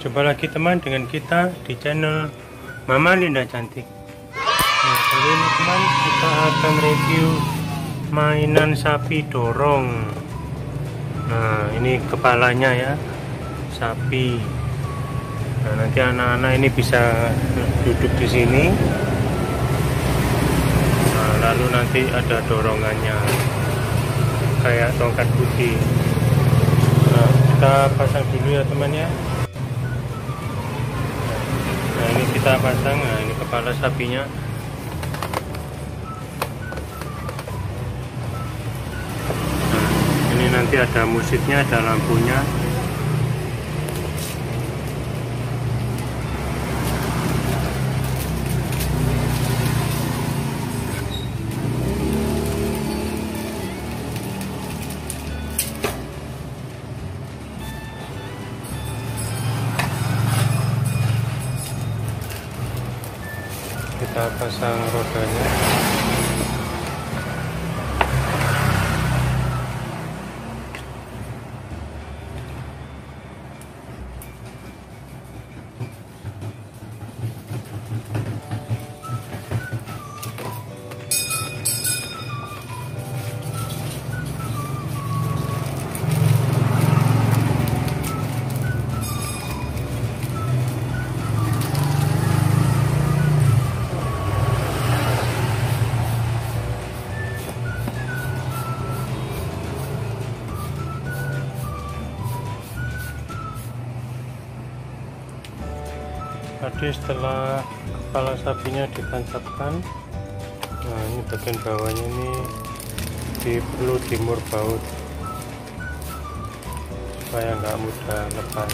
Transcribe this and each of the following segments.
Jumpa lagi teman dengan kita di channel Mama Linda Cantik. Nah, kali ini teman kita akan review mainan sapi dorong. Nah, ini kepalanya ya, sapi. Nah, nanti anak-anak ini bisa duduk di sini. Nah, lalu nanti ada dorongannya kayak tongkat putih. Nah, kita pasang dulu ya teman ya. Nah, ini kita pasang. Nah, ini kepala sapinya. Nah, ini nanti ada musiknya, ada lampunya. Kita pasang rodanya. Tadi setelah kepala sapinya ditancapkan, nah ini bagian bawahnya ini perlu dimur baut supaya nggak mudah lepas.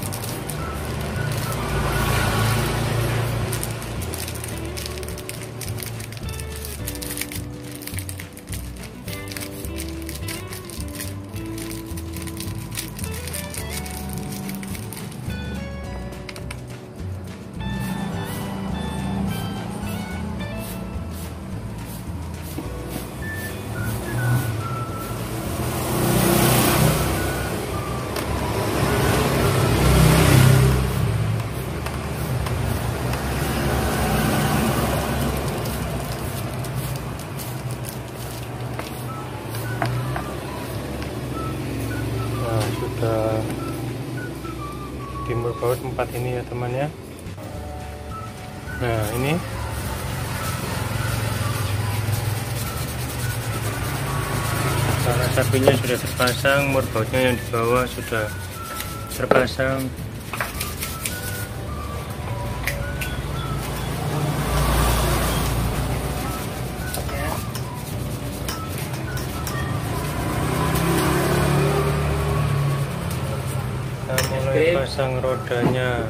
Sudah timur baut 4 ini ya teman ya. Nah ini kepala sapinya sudah terpasang, mur bautnya yang di bawah sudah terpasang. Mulai pasang rodanya.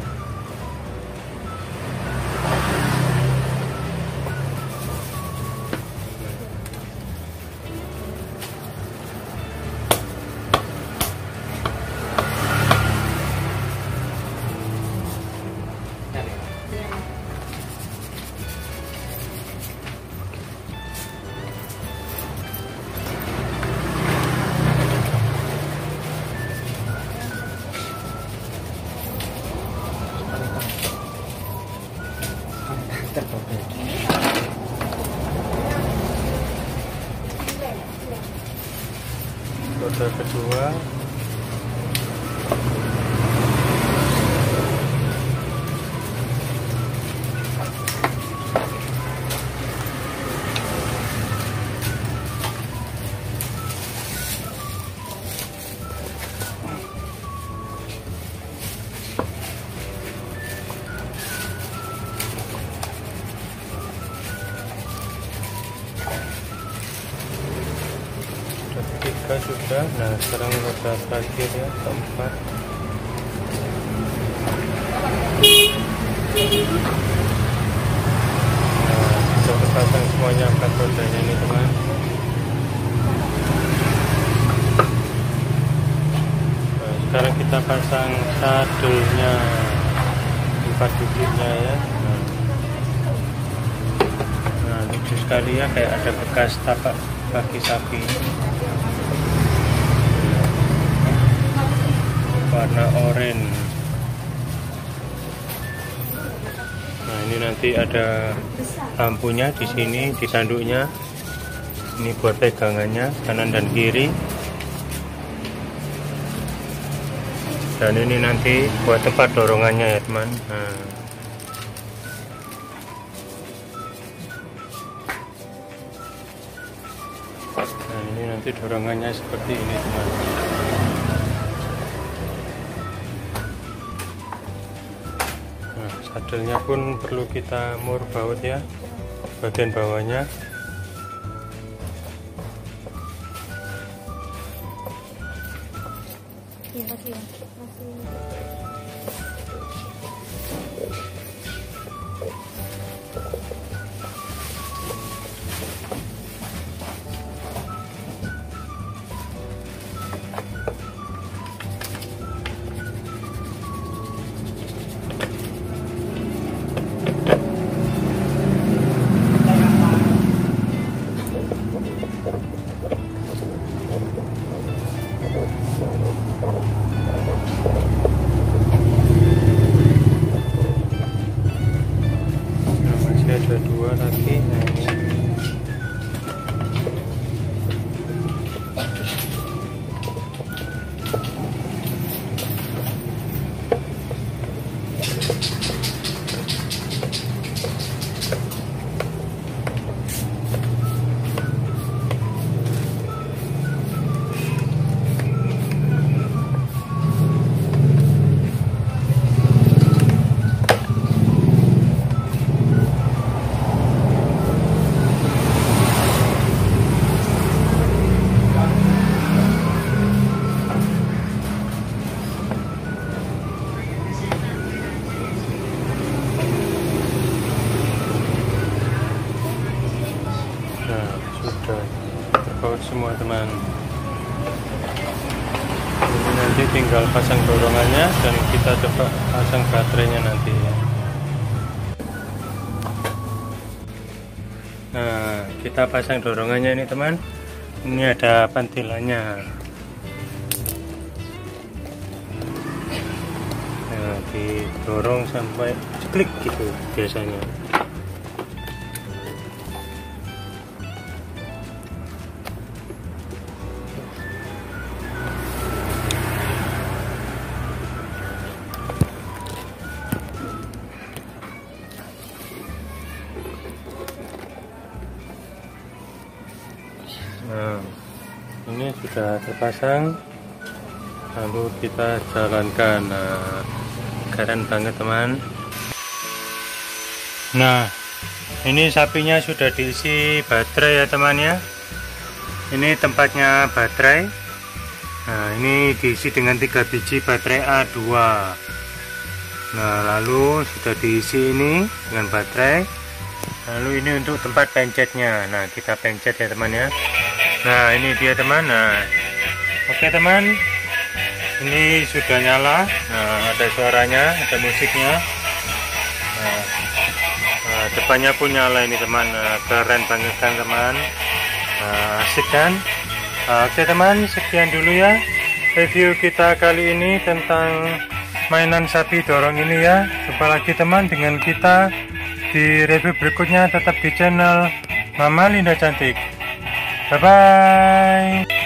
Roda kedua. Ketiga sudah. Nah sekarang roda terakhir ya, keempat. Nah kita pasang semuanya 4 rodanya ini teman. Nah, sekarang kita pasang sadelnya, 4 bibitnya ya. Nah lucu sekali ya, kayak ada bekas tapak kaki sapi. Warna oranye. Ini nanti ada lampunya di sini, di tanduknya. Ini buat pegangannya kanan dan kiri. Dan ini nanti buat tempat dorongannya ya teman. Nah ini nanti dorongannya seperti ini teman. Nah sadelnya pun perlu kita mur baut ya, bagian bawahnya. Ada dua lagi. Nah, ini. Sudah terbaut semua teman. Ini nanti tinggal pasang dorongannya dan kita coba pasang baterainya nanti ya. Nah kita pasang dorongannya ini teman. Ini ada pantilannya. Nah didorong sampai klik gitu biasanya. Nah, ini sudah terpasang, lalu kita jalankan. Nah, keren banget teman. Nah, ini sapinya sudah diisi baterai ya teman ya. Ini tempatnya baterai. Nah, ini diisi dengan 3 biji baterai A2. Nah, lalu sudah diisi ini dengan baterai. Lalu ini untuk tempat pencetnya. Nah, kita pencet ya teman ya. Nah ini dia teman. Nah oke teman, ini sudah nyala. Nah ada suaranya, ada musiknya. Nah, depannya pun nyala ini teman. Nah, keren banget kan teman. Nah, asik kan. Oke teman, sekian dulu ya review kita kali ini tentang mainan sapi dorong ini ya. Jumpa lagi teman dengan kita di review berikutnya. Tetap di channel Mama Linda Cantik. Bye-bye.